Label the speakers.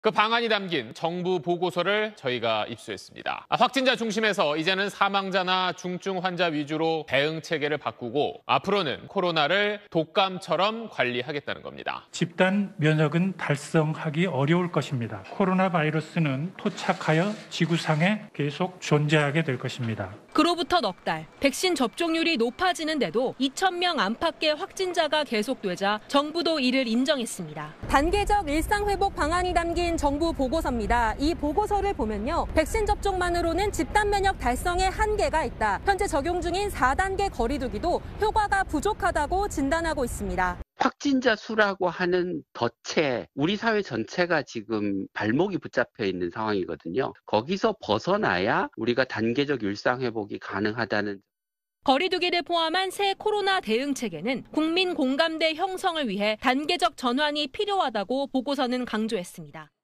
Speaker 1: 그 방안이 담긴 정부 보고서를 저희가 입수했습니다. 확진자 중심에서 이제는 사망자나 중증 환자 위주로 대응 체계를 바꾸고 앞으로는 코로나를 독감처럼 관리하겠다는 겁니다.
Speaker 2: 집단 면역은 달성하기 어려울 것입니다. 코로나 바이러스는 토착하여 지구상에 계속 존재하게 될 것입니다.
Speaker 3: 그로부터 넉 달, 백신 접종률이 높아지는데도 2,000명 안팎의 확진자가 계속되자 정부도 이를 인정했습니다. 단계적 일상회복 방안이 담긴 정부 보고서입니다. 이 보고서를 보면요. 백신 접종만으로는 집단 면역 달성에 한계가 있다. 현재 적용 중인 4단계 거리두기도 효과가 부족하다고 진단하고 있습니다.
Speaker 4: 확진자 수라고 하는 덫에 우리 사회 전체가 지금 발목이 붙잡혀 있는 상황이거든요. 거기서 벗어나야 우리가 단계적 일상회복이 가능하다는.
Speaker 3: 거리두기를 포함한 새 코로나 대응 체계는 국민 공감대 형성을 위해 단계적 전환이 필요하다고 보고서는 강조했습니다.